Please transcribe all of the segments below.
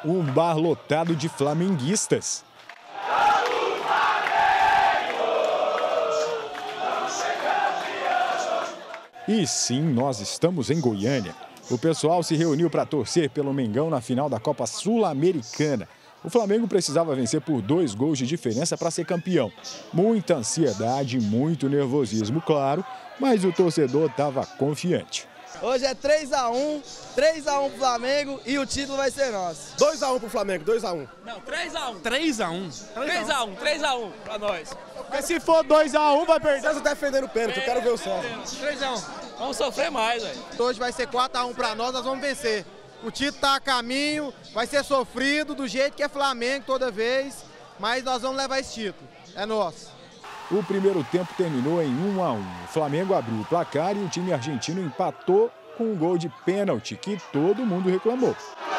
um bar lotado de flamenguistas. E sim, nós estamos em Goiânia. O pessoal se reuniu para torcer pelo Mengão na final da Copa Sul-Americana. O Flamengo precisava vencer por 2 gols de diferença para ser campeão. Muita ansiedade, muito nervosismo, claro, mas o torcedor estava confiante. Hoje é 3-1 pro Flamengo e o título vai ser nosso. 2-1 pro Flamengo, 2-1. Não, 3-1. 3-1 pra nós. Porque se for 2-1 vai perder. César tá defendendo o pênalti, eu quero ver o César. 3-1. Vamos sofrer mais, velho. Hoje vai ser 4-1 pra nós vamos vencer. O título tá a caminho, vai ser sofrido do jeito que é Flamengo toda vez, mas nós vamos levar esse título. É nosso. O primeiro tempo terminou em 1-1. O Flamengo abriu o placar e o time argentino empatou com um gol de pênalti que todo mundo reclamou.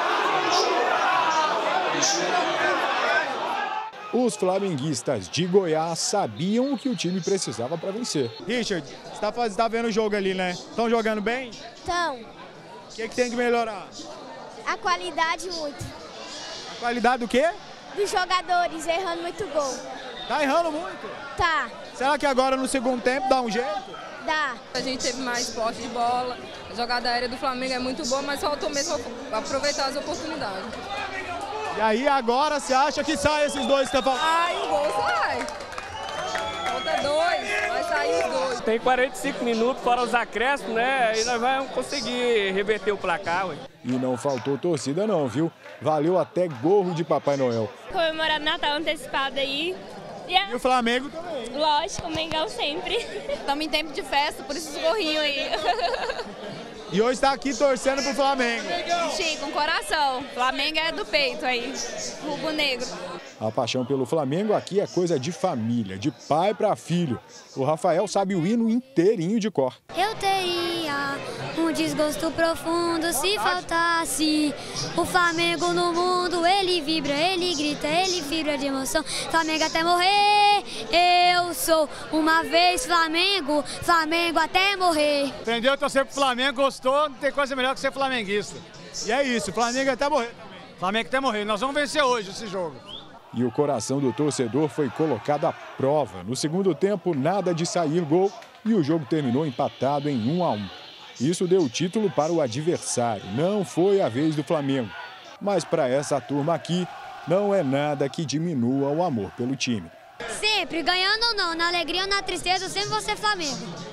Os flamenguistas de Goiás sabiam o que o time precisava para vencer. Richard, você tá vendo o jogo ali, né? Estão jogando bem? Então, O que tem que melhorar? a qualidade muito. A qualidade do quê? Dos jogadores, errando muito gol. Tá errando muito. Tá, Será que agora no segundo tempo dá um jeito? dá. A gente teve mais posse de bola, a jogada aérea do Flamengo é muito boa, mas faltou mesmo aproveitar as oportunidades. E aí agora você acha que sai esses dois que tá falando? Ai, o gol sai. Falta 2, vai sair os 2. Tem 45 minutos fora os acréscimos, né? E nós vamos conseguir reverter o placar, ué. E não faltou torcida não, viu? Valeu até gorro de Papai Noel. Comemorando Natal antecipado aí. E o Flamengo também. Lógico, o Mengão sempre. Estamos em tempo de festa, por isso os gorrinhos aí. E hoje tá aqui torcendo pro Flamengo. Sim, com coração. Flamengo é do peito aí, rubro negro. A paixão pelo Flamengo aqui é coisa de família, de pai para filho. O Rafael sabe o hino inteirinho de cor. Eu teria um desgosto profundo se faltasse o Flamengo no mundo. Ele vibra, ele grita, ele vibra de emoção. Flamengo até morrer, eu sou uma vez Flamengo, Flamengo até morrer. Aprendeu a torcer pro Flamengo, gostou, não tem coisa melhor que ser flamenguista. E é isso, Flamengo até morrer também. Flamengo até morrer, nós vamos vencer hoje esse jogo. E o coração do torcedor foi colocado à prova. No segundo tempo, nada de sair gol e o jogo terminou empatado em 1-1. Isso deu título para o adversário, não foi a vez do Flamengo. Mas para essa turma aqui, não é nada que diminua o amor pelo time. Sempre, ganhando ou não, na alegria ou na tristeza, eu sempre vou ser Flamengo.